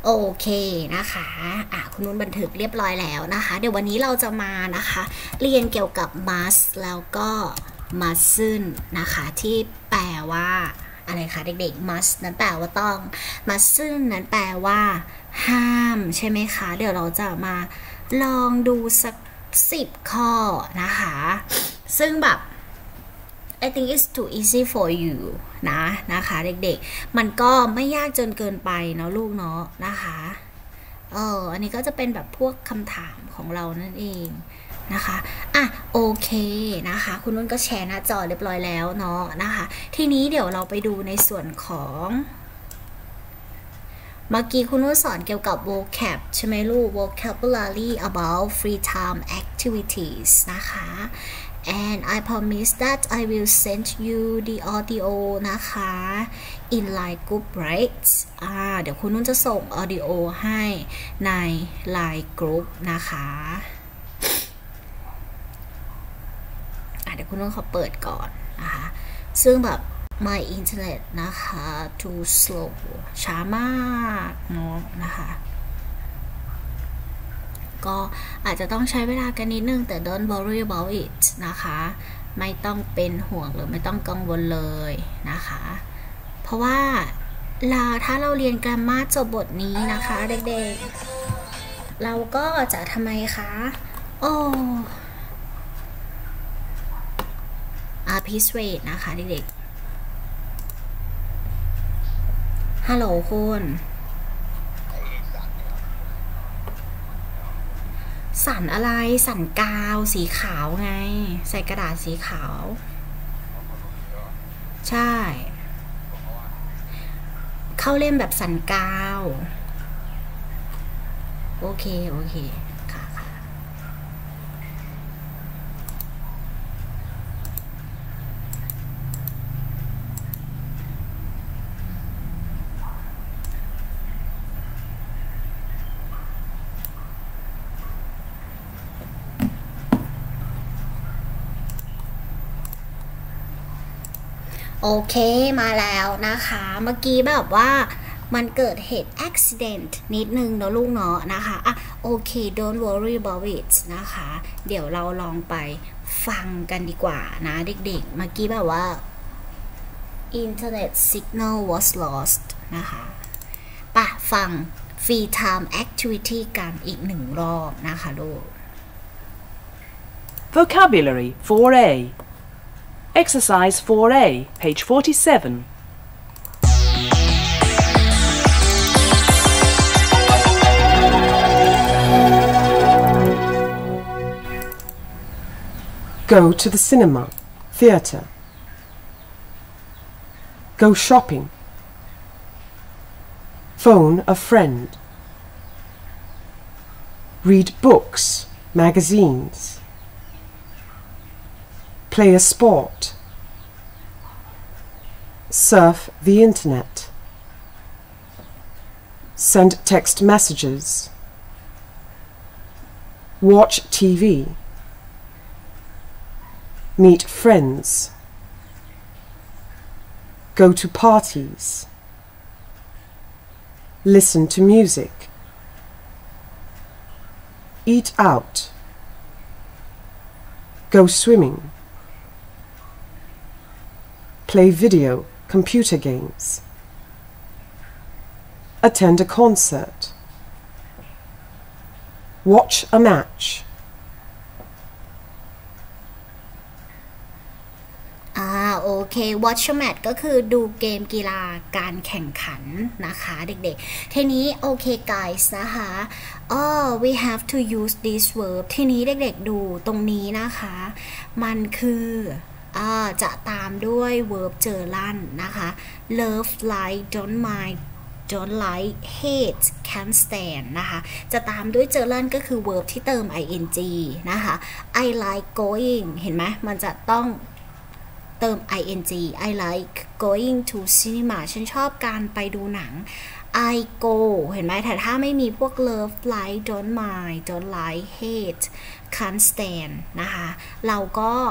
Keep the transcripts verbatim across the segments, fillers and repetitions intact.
โอเคนะคะอ่ะคุณนุ่นบันทึกเรียบร้อยแล้วนะคะเดี๋ยววันนี้เราจะมานะคะเรียนเกี่ยวกับ must แล้วก็ mustn't นะคะที่แปลว่าอะไรคะเด็กๆ must นั้นแปลว่าต้อง mustn't นั้นแปลว่าห้ามใช่ไหมคะเดี๋ยวเราจะมาลองดูสักสิบข้อนะคะซึ่งแบบ I think it's too easy for you นะนะคะเด็กๆมันก็ไม่ยากจนเกินไปเนาะลูกเนาะนะคะเอออันนี้ก็จะเป็นแบบพวกคำถามของเรานั่นเองนะคะอ่ะโอเคนะคะคุณนุ่นก็แชร์หน้าจอเรียบร้อยแล้วเนาะนะคะทีนี้เดี๋ยวเราไปดูในส่วนของเมื่อกี้คุณนุ่นสอนเกี่ยวกับ vocab ใช่ไหมลูก vocabulary about free time activities นะคะ and I promise that I will send you the audio นะคะ in line group right อ่าเดี๋ยวคุณนุ่นจะส่ง audio ให้ใน line group นะคะอ่ะเดี๋ยวคุณนุ่นขอเปิดก่อนนะคะซึ่งแบบ my internet นะคะ too slow ช้ามากเนาะนะคะก็อาจจะต้องใช้เวลากันนิดนึงแต่ don't worry about it นะคะไม่ต้องเป็นห่วงหรือไม่ต้องกังวลเลยนะคะเพราะว่าเราถ้าเราเรียน grammar จบบทนี้นะคะเด็กๆเราก็จะทำไมคะโอ้อาพิเศษนะคะเด็กๆฮัลโหลคุณสันอะไรสันกาวสีขาวไงใส่กระดาษสีขาวใช่เข้าเล่มแบบสันกาวโอเคโอเคค่ะค่ะโอเคมาแล้วนะคะเมื่อกี้แบบว่ามันเกิดเหตุ accident นิดนึงเนาะลูกเนาะนะคะอ่ะโอเค don't worry about it นะคะเดี๋ยวเราลองไปฟังกันดีกว่านะเด็กๆเมื่อกี้แบบว่า internet signal was lost นะคะปะฟัง free time activity กันอีกหนึ่งรอบนะคะลูก Vocabulary four A Exercise four A, page forty-seven. Go to the cinema, theatre. Go shopping. Phone a friend. Read books, magazines. Play a sport. Surf the internet. Send text messages. Watch T V. Meet friends. Go to parties. Listen to music. Eat out. Go swimming. Play video, computer games. Attend a concert. Watch a match. อ่าโอเค watch a match ก็คือดูเกมกีฬาการแข่งขันนะคะเด็กๆทีนี้โอเค guys นะคะอ๋อ we have to use this verb ทีนี้เด็กๆดูตรงนี้นะคะมันคืออ่าจะตามด้วย verb เจอลั่นนะคะ love like don't mind don't like hate can't stand นะคะจะตามด้วยเจอลั่นก็คือ verb ที่เติม ing นะคะ I like going เห็นไหมมันจะต้องเติม ing I like going to cinema ฉันชอบการไปดูหนัง I go เห็นไหมแต่ถ้าไม่มีพวก love like don't mind don't like hate can't stand นะคะเราก็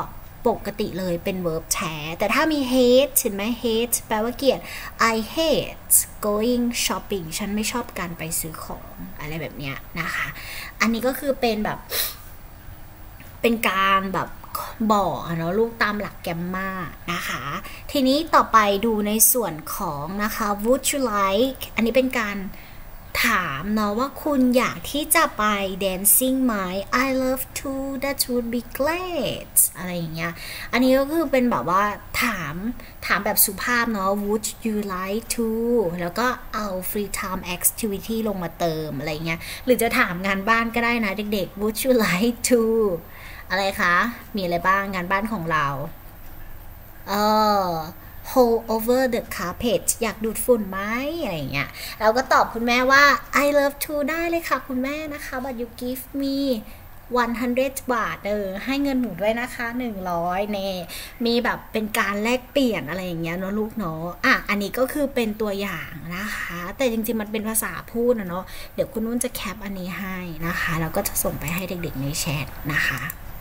ปกติเลยเป็น verb แท้แต่ถ้ามี hate เห็นไหม hate แปลว่าเกลียด I hate going shopping ฉันไม่ชอบการไปซื้อของอะไรแบบเนี้ยนะคะอันนี้ก็คือเป็นแบบเป็นการแบบบอกเนาะลูกตามหลักแกมมานะคะทีนี้ต่อไปดูในส่วนของนะคะ would you like อันนี้เป็นการถามเนาะว่าคุณอยากที่จะไป dancing ไหม I love to that would be great อะไรอย่างเงี้ยอันนี้ก็คือเป็นแบบว่าถามถามแบบสุภาพเนาะ would you like to แล้วก็เอา free time activity ลงมาเติมอะไรเงี้ยหรือจะถามงานบ้านก็ได้นะเด็กๆ would you like to อะไรคะมีอะไรบ้างงานบ้านของเราเออ hold over the carpet อยากดูดฝุ่นไหมอะไรอย่างเงี้ยเราก็ตอบคุณแม่ว่า I love to ได้เลยค่ะคุณแม่นะคะ but you give me หนึ่งร้อย บาทเออให้เงินหนูด้วยนะคะหนึ่งร้อยเน่มีแบบเป็นการแลกเปลี่ยนอะไรอย่างเงี้ยเนาะลูกเนาะอ่ะอันนี้ก็คือเป็นตัวอย่างนะคะแต่จริงๆมันเป็นภาษาพูดนะเนาะเดี๋ยวคุณนุ่นจะแคปอันนี้ให้นะคะแล้วก็จะส่งไปให้เด็กๆในแชทนะคะ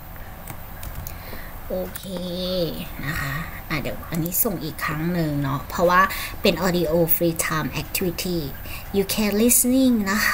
โอเคนะคะอ่ะเดี๋ยวอันนี้ส่งอีกครั้งหนึ่งเนาะเพราะว่าเป็น audio free time activity you can listening นะคะ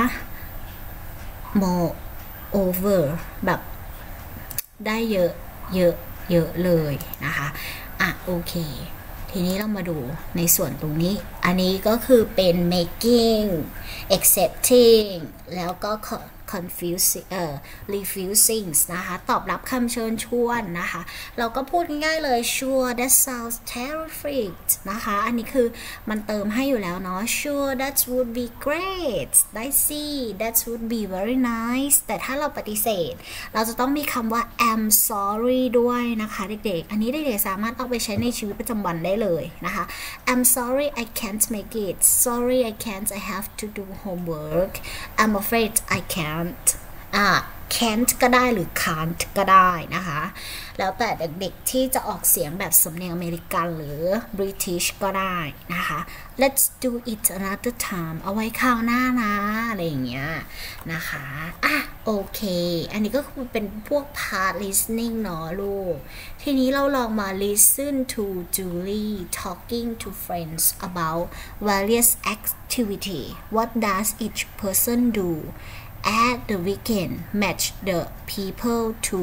more over แบบได้เยอะเยอะเยอะเลยนะคะอ่ะโอเคทีนี้เรามาดูในส่วนตรงนี้อันนี้ก็คือเป็น making accepting แล้วก็confusing เอ่อ refusing นะคะตอบรับคำเชิญชวนนะคะเราก็พูดง่ายๆเลย sure that sounds terrific นะคะอันนี้คือมันเติมให้อยู่แล้วเนาะ sure that would be great ได้สิ that would be very nice แต่ถ้าเราปฏิเสธเราจะต้องมีคำว่า I'm sorry ด้วยนะคะเด็กๆอันนี้เด็กๆสามารถเอาไปใช้ในชีวิตประจำวันได้เลยนะคะ I'm sorry I can't make it sorry I can't I have to do homework I'm afraid I can'tอ่ะ can't ก็ได้หรือ can't ก็ได้นะคะแล้วแต่เด็กๆที่จะออกเสียงแบบสำเนียงอเมริกันหรือ British ก็ได้นะคะ let's do it another time เอาไว้คราวหน้านะอะไรอย่างเงี้ยนะคะอ่ะโอเคอันนี้ก็คือเป็นพวก part listening เนาะลูกทีนี้เราลองมา listen to Julie talking to friends about various activity what does each person do at the weekend match the people to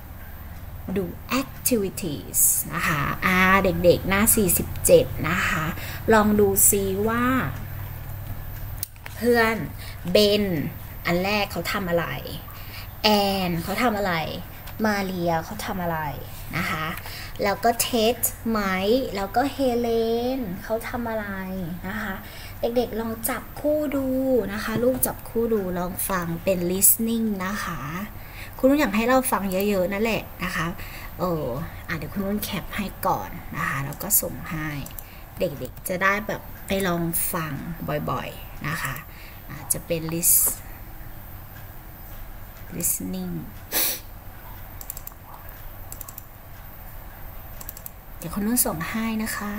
do activities นะคะอ่าเด็กๆหน้าสี่สิบเจ็ดนะคะลองดูซิว่าเพื่อนเบนอันแรกเขาทำอะไรแอนเขาทำอะไรมาเรียเขาทำอะไรนะคะแล้วก็เท็ดไมค์แล้วก็เฮเลนเขาทำอะไรนะคะเด็กๆลองจับคู่ดูนะคะลูกจับคู่ดูลองฟังเป็น listening นะคะคุณนุ่นอยากให้เราฟังเยอะๆนั่นแหละนะคะเอออ่ะเดี๋ยวคุณนุ่นแคปให้ก่อนนะคะแล้วก็ส่งให้เด็กๆจะได้แบบไปลองฟังบ่อยๆนะคะอาจจะเป็น list listening เดี๋ยวคุณนุ่นส่งให้นะคะ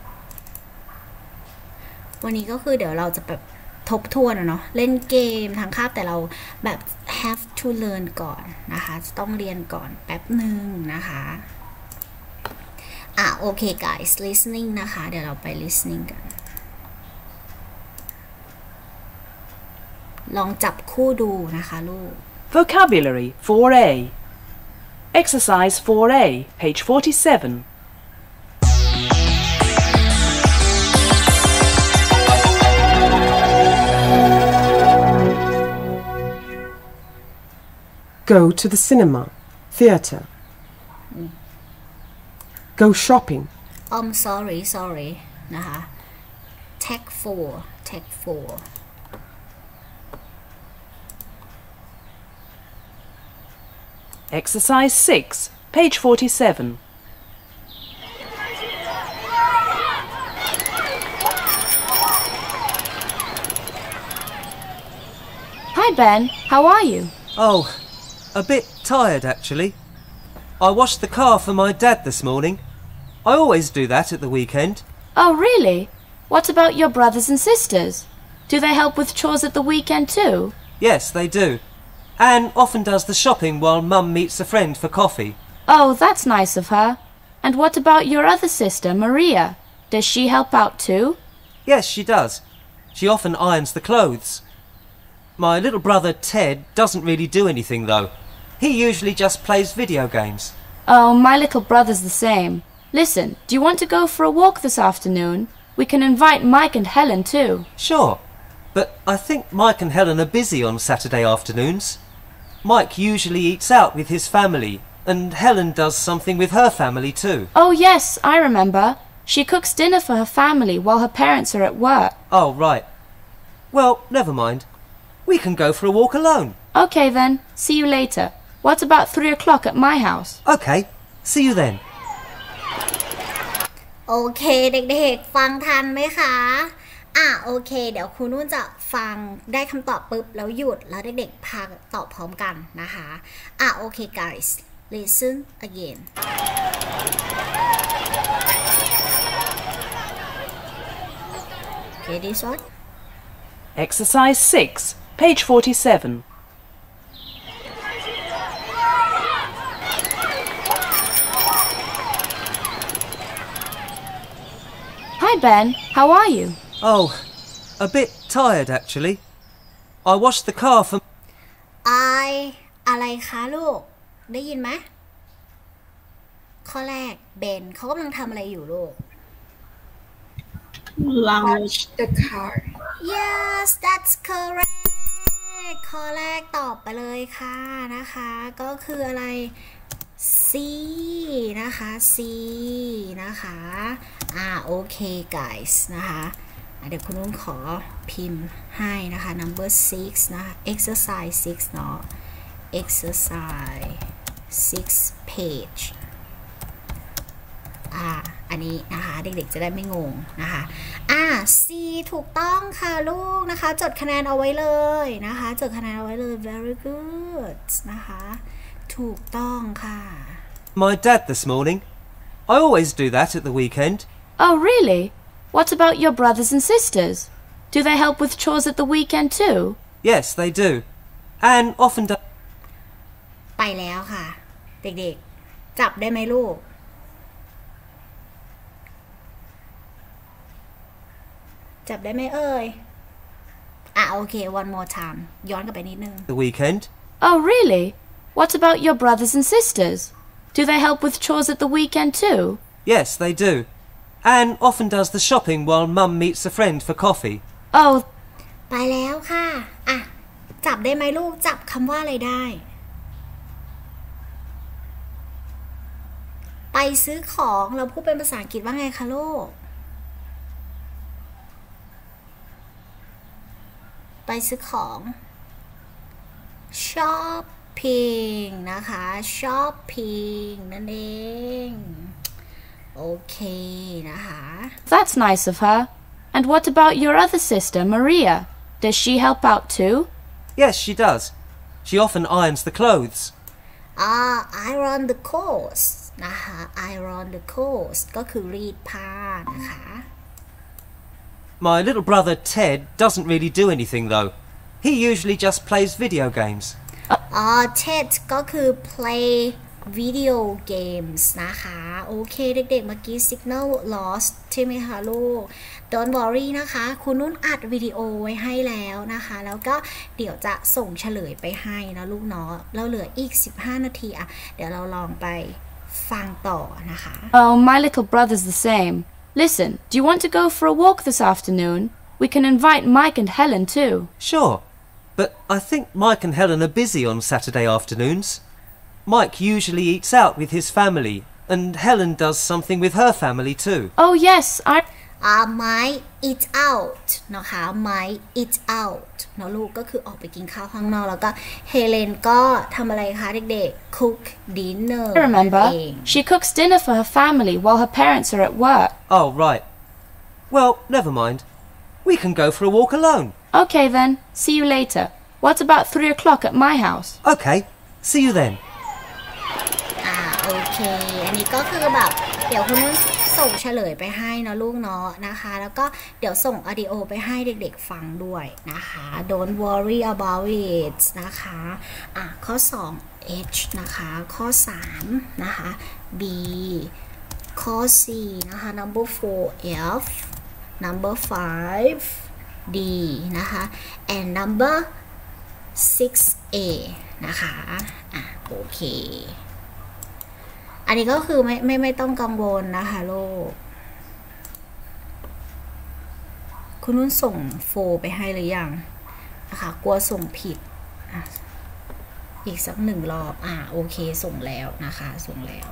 วันนี้ก็คือเดี๋ยวเราจะแบบทบทวนเนาะเล่นเกมทางคาบแต่เราแบบ have to learn ก่อนนะคะจะต้องเรียนก่อนแป๊บหนึ่งนะคะอ่ะโอเค guys listening นะคะเดี๋ยวเราไป listening กันลองจับคู่ดูนะคะลูก Vocabulary four A Exercise four A page forty-seven Go to the cinema, theatre. Go shopping. I'm sorry sorry นะคะ tag four tag four Exercise six page forty-seven Hi Ben, how are you? Oh, a bit tired actually. I washed the car for my dad this morning. I always do that at the weekend. Oh really? What about your brothers and sisters? Do they help with chores at the weekend too? Yes, they do. Anne often does the shopping while Mum meets a friend for coffee. Oh, that's nice of her. And what about your other sister, Maria? Does she help out too? Yes, she does. She often irons the clothes. My little brother Ted doesn't really do anything though. He usually just plays video games. Oh, my little brother's the same. Listen, do you want to go for a walk this afternoon? We can invite Mike and Helen too. Sure, but I think Mike and Helen are busy on Saturday afternoons. Mike usually eats out with his family, and Helen does something with her family too. Oh yes, I remember. She cooks dinner for her family while her parents are at work. Oh, right. Well, never mind. We can go for a walk alone. Okay then, see you later. What about three o'clock at my house? Okay, see you then. โอเคเด็กๆฟังทันไหมคะอ่ะโอเคเดี๋ยวครูนุ่นจะฟังได้คำตอบปุ๊บแล้วหยุดแล้วเด็กๆพาตอบพร้อมกันนะคะอ่ะโอเค guys listen again okay this one Exercise six, page forty-seven. Hi Ben, how are you? Oh, a bit tired actually. I washed the car for... I อะไรคะลูกได้ยินไหมข้อแรกเบนเขากำลังทำอะไรอยู่ลูก Wash the car. Yes that's correct ข้อแรกตอบไปเลยค่ะนะคะก็คืออะไร C นะคะ C นะคะอ่าโอเค guys นะคะเดี๋ยวคุณนุ่นขอพิมพ์ให้นะคะ number six นะคะ exercise six เนาะ exercise six page อ่าอันนี้นะคะเด็กๆจะได้ไม่งงนะคะอ่า C ถูกต้องค่ะลูกนะคะจดคะแนนเอาไว้เลยนะคะจดคะแนนเอาไว้เลย very good นะคะถูกต้องค่ะ My dad this morning. I always do that at the weekend. Oh really? What about your brothers and sisters? Do they help with chores at the weekend too? Yes, they do. And often do... ไปแล้วค่ะเด็กๆจับได้ไหมลูกจับได้ไหมเอ่ยอ่ะโอเค one more time ย้อนกลับไปนิดนึง the weekend. Oh really? What about your brothers and sisters? Do they help with chores at the weekend too? Yes, they do. And often does the shopping while Mum meets a friend for coffee. Oh, ไปแล้วค่ะอ่ะจับได้ไหมลูกจับคำว่าอะไรได้ไปซื้อของเราพูดเป็นภาษาอังกฤษว่าไงคะลูกไปซื้อของ shopping นะคะ shopping นั่นเองโอเคนะคะ that's nice of her. And what about your other sister, Maria? Does she help out too? Yes, she does. She often irons the clothes. อ่า iron the clothes นะคะ iron the clothes ก็คือรีดผ้านะคะ My little brother Ted doesn't really do anything though. He usually just plays video games. อ่า Ted ก็คือ play video games นะคะโอเคเด็กๆเมื่อกี้ signal lost ใช่ไหมคะลูก Don't worry นะคะคุณนุ่นอัดวิดีโอไว้ให้แล้วนะคะแล้วก็เดี๋ยวจะส่งเฉลยไปให้นะลูกเนาะเราเหลืออีกสิบห้านาทีอะเดี๋ยวเราลองไปฟังต่อนะคะ Oh, my little brother's the same. Listen, do you want to go for a walk this afternoon? We can invite Mike and Helen too. Sure, but I think Mike and Helen are busy on Saturday afternoons. Mike usually eats out with his family, and Helen does something with her family too. Oh yes, I... อ่า might eat out นะคะ might eat out เนาะลูกก็คือออกไปกินข้าวข้างนอกแล้วก็เฮเลนก็ทำอะไรคะเด็กๆ cook dinner I remember. เอง She cooks dinner for her family while her parents are at work. Oh, right. Well, never mind. We can go for a walk alone. Okay then, see you later. What about three o'clock at my house? Okay, see you then. อ่าโอเคอันนี้ก็คือแบบเดี๋ยวคุณนุ่นส่งเฉลยไปให้นะลูกเนาะนะคะแล้วก็เดี๋ยวส่งออดิโอไปให้เด็กๆฟังด้วยนะคะ don't worry about it นะคะอ่ะข้อสอง H นะคะข้อสามนะคะ B ข้อสี่นะคะ number four F number five D นะคะ and number six A นะคะอ่ะโอเคอันนี้ก็คือไม่ไม่ไม่ต้องกังวลนะคะโลกคุณนุ่นส่งโฟไปให้หรือยังนะคะกลัวส่งผิดอ่ะอีกสักหนึ่งรอบอ่ะโอเคส่งแล้วนะคะส่งแล้ว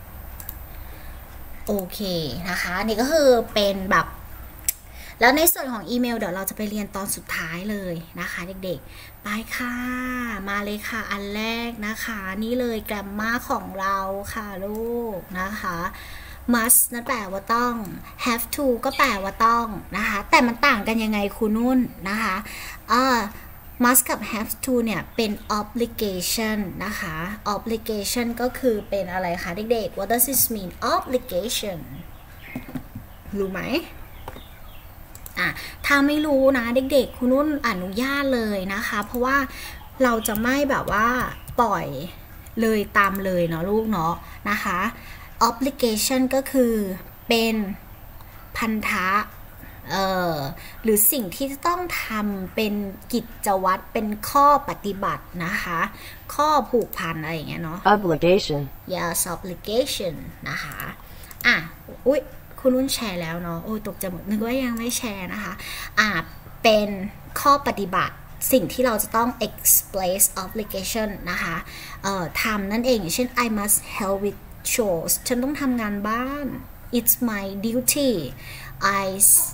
โอเคนะคะนี่ก็คือเป็นแบบแล้วในส่วนของอีเมลเดี๋ยวเราจะไปเรียนตอนสุดท้ายเลยนะคะเด็กๆไปค่ะมาเลยค่ะอันแรกนะคะนี่เลยแกรมมาของเราค่ะลูกนะคะ must นั่นแปลว่าต้อง have to ก็แปลว่าต้องนะคะแต่มันต่างกันยังไงคุณนุ่นนะคะอ่า must กับ have to เนี่ยเป็น obligation นะคะ obligation ก็คือเป็นอะไรคะเด็กๆ what does this mean obligation รู้ไหมอ่ะถ้าไม่รู้นะเด็กๆคุณนุ่นอนุญาตเลยนะคะเพราะว่าเราจะไม่แบบว่าปล่อยเลยตามเลยเนาะลูกเนาะนะคะ obligation ก็คือเป็นพันธะเอ่อหรือสิ่งที่จะต้องทำเป็นกิจวัตรเป็นข้อปฏิบัตินะคะข้อผูกพันอะไรอย่างเงี้ยเนาะ obligation yes obligation นะคะอ่ะอุ๊ยคุณนุ่นแชร์แล้วเนาะโอ้ตกใจหมดนึกว่ายังไม่แชร์นะคะอ่าเป็นข้อปฏิบัติสิ่งที่เราจะต้อง express obligation นะคะเอ่อทำนั่นเองอย่างเช่น I must help with chores ฉันต้องทำงานบ้าน it's my duty I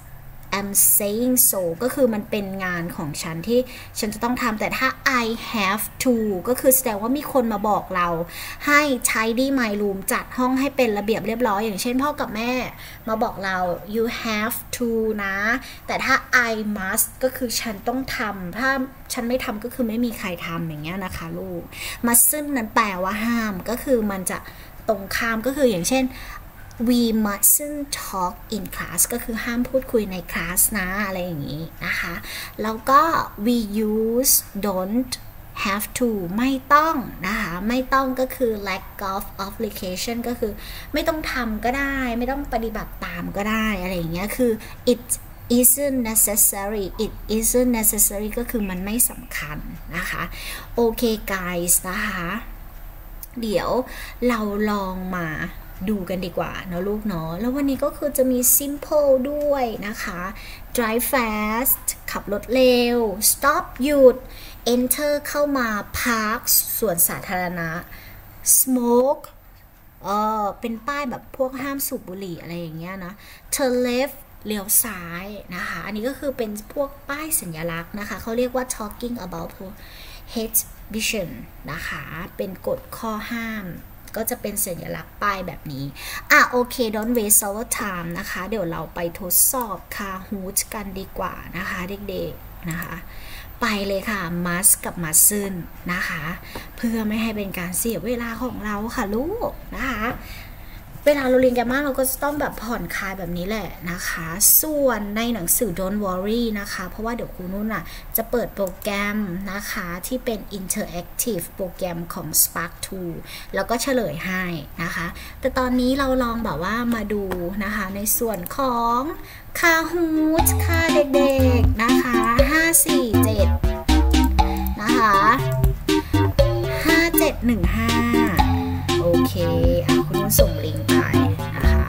am saying so ก็คือมันเป็นงานของฉันที่ฉันจะต้องทำแต่ถ้า I have to ก็คือแสดงว่ามีคนมาบอกเราให้ tidy my room จัดห้องให้เป็นระเบียบเรียบร้อยอย่างเช่นพ่อกับแม่มาบอกเรา you have to นะแต่ถ้า I must ก็คือฉันต้องทำถ้าฉันไม่ทำก็คือไม่มีใครทำอย่างเงี้ยนะคะลูก must ซึ่งนั้นแปลว่าห้ามก็คือมันจะตรงข้ามก็คืออย่างเช่นwe mustn't talk in class ก็คือห้ามพูดคุยในคลาสนะอะไรอย่างนี้นะคะแล้วก็ we use don't have to ไม่ต้องนะคะไม่ต้องก็คือ lack of obligation ก็คือไม่ต้องทำก็ได้ไม่ต้องปฏิบัติตามก็ได้อะไรอย่างเงี้ยคือ it isn't necessary it isn't necessary ก็คือมันไม่สำคัญนะคะโอเค guys นะคะเดี๋ยวเราลองมาดูกันดีกว่าเนาะลูกเนาะแล้ววันนี้ก็คือจะมี simple ด้วยนะคะ drive fast ขับรถเร็ว stop หยุด enter เข้ามา park สวนสาธารณะ smoke เออเป็นป้ายแบบพวกห้ามสูบบุหรี่อะไรอย่างเงี้ยนะ turn left เลี้ยวซ้ายนะคะอันนี้ก็คือเป็นพวกป้ายสัญลักษณ์นะคะเขาเรียกว่า talking about prohibition นะคะเป็นกฎข้อห้ามก็จะเป็นสัญลักษณ์ป้ายแบบนี้อ่ะโอเค don't waste our time นะคะเดี๋ยวเราไปทดสอบคาฮูทกันดีกว่านะคะเด็กๆนะคะไปเลยค่ะ must กับ mustn't นะคะเพื่อไม่ให้เป็นการเสียเวลาของเราค่ะลูกนะคะเวลาเราเรียนกันมากเราก็จะต้องแบบผ่อนคลายแบบนี้แหละนะคะส่วนในหนังสือ don't worry นะคะเพราะว่าเดี๋ยวครูนุ่นอ่ะจะเปิดโปรแกรมนะคะที่เป็น interactive โปรแกรมของ spark ทู แล้วก็เฉลยให้นะคะแต่ตอนนี้เราลองแบบว่ามาดูนะคะในส่วนของ Kahoot ค่ะเด็กๆนะคะห้า สี่ เจ็ดนะคะห้า เจ็ด หนึ่ง ห้าโอเคอ่ะคุณนุ่นส่งลิงก์ไปนะคะ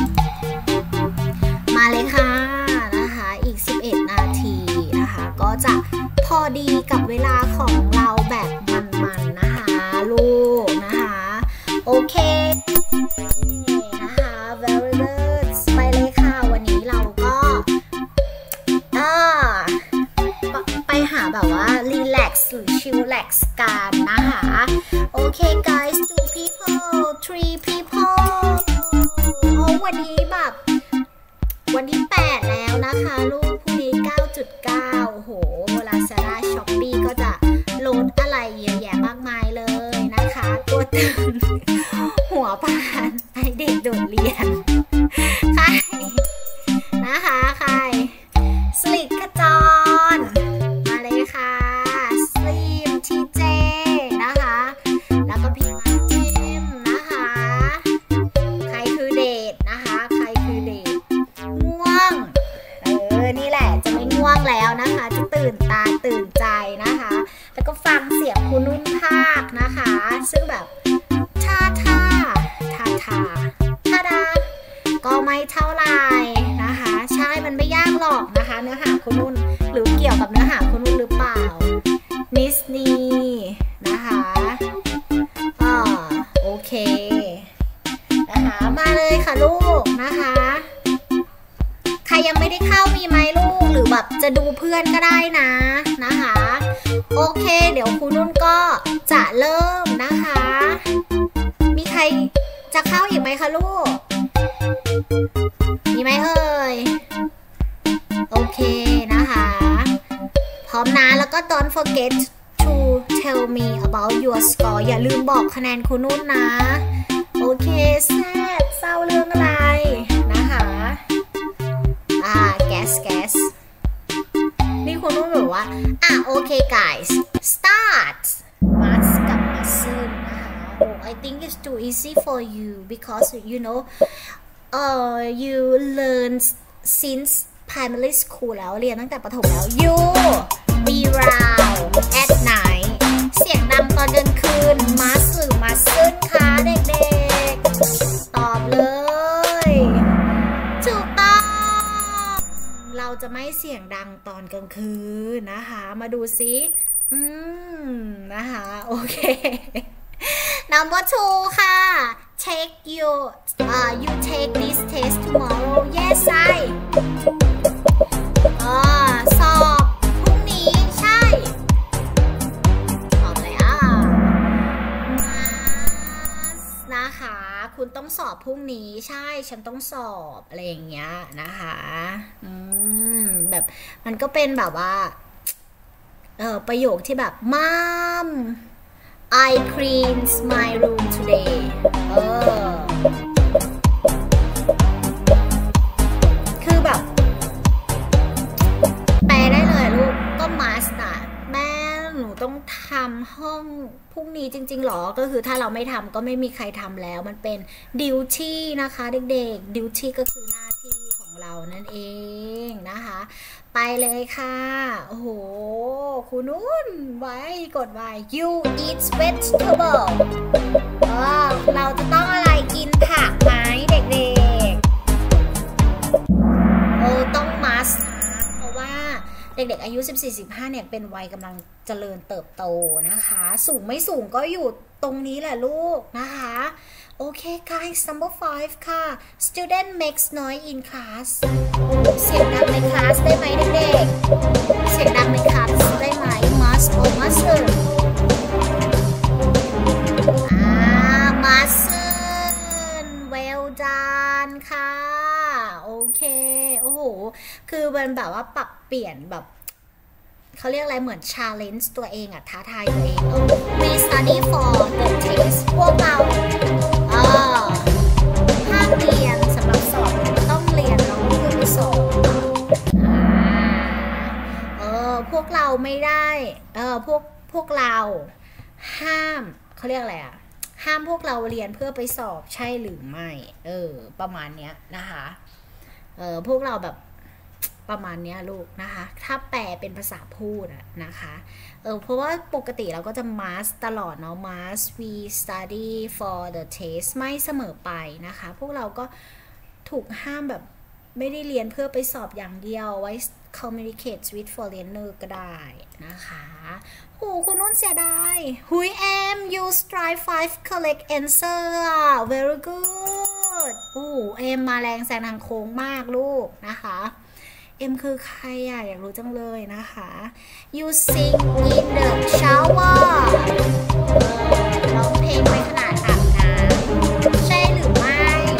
มาเลยค่ะนะคะอีกสิบเอ็ดนาทีนะคะก็จะพอดีกับเวลาของเราแบบมันๆนะคะลูกนะคะโอเคนะคะ very good ไปเลยค่ะวันนี้เราก็อ่าไปหาแบบว่า relax หรือ chillax กันนะคะโอเค guys two people three people โอ้วันนี้แบบวันที่แปดแล้วนะคะลูกพรุ่งนี้ เก้าจุดเก้า โอ้โห Lazada Shopee ก็จะโหลดอะไรเยอะแยะมากมายเลยนะคะตัวตื่นหัวปานไอเด็กโดดเรียนาคุณนุ่นหรือเปล่านิสนีนะคะอ่าโอเคนะคะมาเลยค่ะลูกนะคะใครยังไม่ได้เข้ามีไหมลูกหรือแบบจะดูเพื่อนก็ได้นะนะคะโอเคเดี๋ยวครูนุ่นก็จะเริ่มนะคะมีใครจะเข้าอีกไหมคะลูกมีไหมเอ่ยโอเคนะคะพร้อมนะแล้วก็ don't forget to tell me about your score อย่าลืมบอกคะแนนครูนุ่นนะโอเคแซดเศร้าเรื่องอะไรนะคะอ่า guess guess นี่ครูนุ่นบอกว่าอ่ะโอเค guys start mask กับ muscle นะคะ oh I think it's too easy for you because you know uh you learn since primary school แล้วเรียนตั้งแต่ประถมแล้ว you be loud at night เสียงดังตอนกลางคืน mask หรือ muscle คะเด็กๆตอบเลยถูกต้องเราจะไม่เสียงดังตอนกลางคืนนะคะมาดูซิอืมนะคะโอเค number two ค่ะ take your uh you take this test tomorrow yes I อ่าสอบพรุ่งนี้ใช่ตอบเลยอ่ะ นะคะคุณต้องสอบพรุ่งนี้ใช่ฉันต้องสอบอะไรอย่างเงี้ยนะคะอืมแบบมันก็เป็นแบบว่าเออประโยคที่แบบ Mom I cleaned my room today เออคือแบบแปลได้เลยลูกก็ must อะแม่หนูต้องทำห้องพรุ่งนี้จริงๆหรอก็คือถ้าเราไม่ทำก็ไม่มีใครทำแล้วมันเป็น duty นะคะเด็กๆ duty ก็คือหน้าที่ของเรานั่นเองนะคะไปเลยค่ะโอ้โหคุณนุ่นไว้กดไว้ you eat vegetable เออเราจะต้องอะไรกินผักไหมเด็กๆโอ้ต้อง must เพราะว่าเด็กๆอายุ สิบสี่ สิบห้า เนี่ยเป็นวัยกำลังเจริญเติบโตนะคะสูงไม่สูงก็อยู่ตรงนี้แหละลูกนะคะโอเค guys number five ค่ะ student makes noise in class เสียงดังในคลาสได้ไหมเด็กๆเสียงดังในคลาสได้ไหม must or mustn't อ่า mustn't well done ค่ะโอเคโอ้โหคือมันแบบว่าปรับเปลี่ยนแบบเขาเรียกอะไรเหมือน challenge ตัวเองอะท้าทายตัวเอง we study for the test พวกเราเออห้ามเรียนสำหรับสอบต้องเรียนแล้วก็คือไปสอบเออพวกเราไม่ได้เออพวกพวกเราห้ามเขาเรียกอะไรอะห้ามพวกเราเรียนเพื่อไปสอบใช่หรือไม่เออประมาณเนี้ยนะคะเออพวกเราแบบประมาณนี้ลูกนะคะถ้าแปลเป็นภาษาพูดอะนะคะเออเพราะว่าปกติเราก็จะ must ตลอดเนาะ must we study for the test ไม่เสมอไปนะคะพวกเราก็ถูกห้ามแบบไม่ได้เรียนเพื่อไปสอบอย่างเดียวไว้ communicate with foreigner ก็ได้นะคะโอ้คุณนุ่นเสียดายหุยแอม you strive five correct answer very good โอ้เอมมาแรงแซงทางโค้งมากลูกนะคะเอ็มคือใครอะอยากรู้จังเลยนะคะ you sing in the shower ร้องเพลงไปขนาดอาบน้ำใช่หรือไม่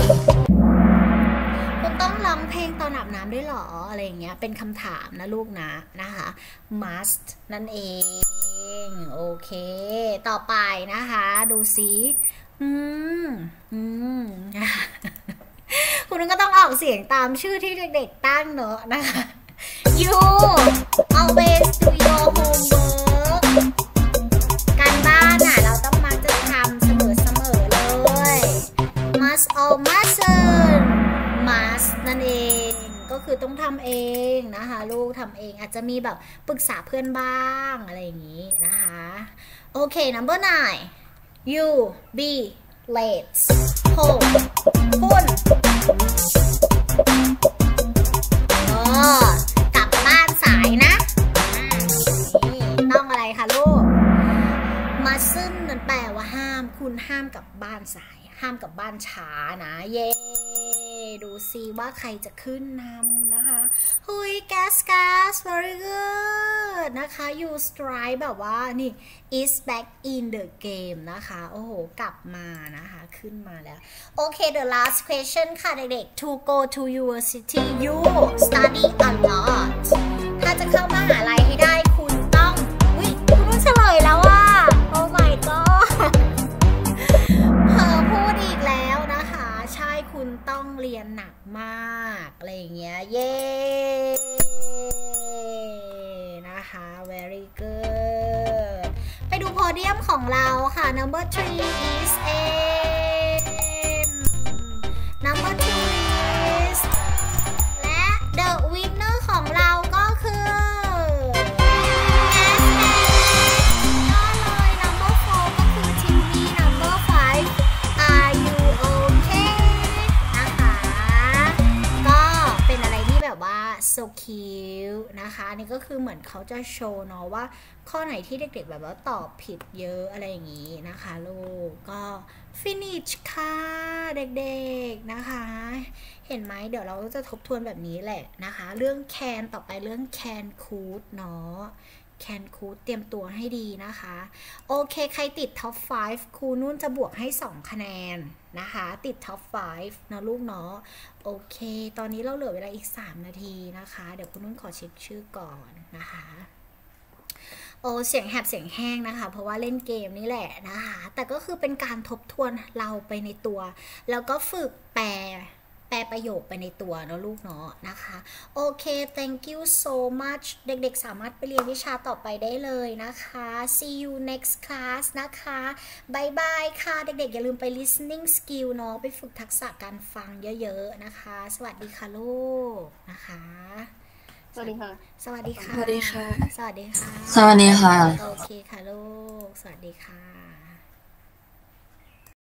คุณต้องร้องเพลงตอนอาบน้ำด้วยหรออะไรอย่างเงี้ยเป็นคำถามนะลูกนะนะคะ must นั่นเองโอเคต่อไปนะคะดูซิอืมอืมคุณก็ต้องออกเสียงตามชื่อที่เด็กๆตั้งเนอะนะคะ you always do your homework การบ้านน่ะเราต้องมักจะทำเสมอๆเลย must or mustn't must นั่นเองก็คือต้องทำเองนะคะลูกทำเองอาจจะมีแบบปรึกษาเพื่อนบ้างอะไรอย่างนี้นะคะโอเค number nine you be late home คุณเออกลับบ้านสายนะคุณห้ามกลับบ้านสายห้ามกลับบ้านช้านะเย้ดูซิว่าใครจะขึ้นนำนะคะเฮ้ย gas gas very good นะคะ you strike แบบว่านี่ is back in the game นะคะโอ้โหกลับมานะคะขึ้นมาแล้วโอเค the last question ค่ะเด็กๆ to go to university you study a lot ถ้าจะเข้ามหาลัยให้ได้คุณต้องวิคุณต้องเฉลยแล้วว่า oh my god เธอพูดอีกแล้วนะคะใช่คุณต้องเรียนหนักมากอะไรอย่างเงี้ยเย้นะคะ very good ไปดูโพเดียมของเราค่ะ number three is M number two is และ the winner ของเราก็คือ number four ก็คือ Timmy number five are you okay นะคะก็เป็นอะไรที่แบบว่า so cute นะคะนี่ก็คือเหมือนเขาจะโชว์เนาะว่าข้อไหนที่เด็กๆแบบว่าตอบผิดเยอะอะไรอย่างนี้นะคะลูกก็ finish ค่ะเด็กๆนะคะเห็นไหมเดี๋ยวเราก็จะทบทวนแบบนี้แหละนะคะเรื่อง can ต่อไปเรื่อง can could เนาะ can could เตรียมตัวให้ดีนะคะโอเคใครติด top ไฟว์ ครูนุ่นจะบวกให้สองคะแนนนะคะติด top ไฟว์ นะลูกเนาะโอเคตอนนี้เราเหลือเวลาอีกสามนาทีนะคะเดี๋ยวคุณนุ่นขอเช็คชื่อก่อนนะคะโอ้เสียงแหบเสียงแห้งนะคะเพราะว่าเล่นเกมนี่แหละนะคะแต่ก็คือเป็นการทบทวนเราไปในตัวแล้วก็ฝึกแปลแปลประโยคไปในตัวเนาะลูกเนาะนะคะโอเค thank you so much เด็กๆสามารถไปเรียนวิชาต่อไปได้เลยนะคะ see you next class นะคะบายบายค่ะเด็กๆอย่าลืมไป listening skill เนาะไปฝึกทักษะการฟังเยอะๆนะคะสวัสดีค่ะลูกนะคะสวัสดีค่ะสวัสดีค่ะสวัสดีค่ะสวัสดีค่ะสวัสดีค่ะโอเคค่ะลูกสวัสดีค่ะ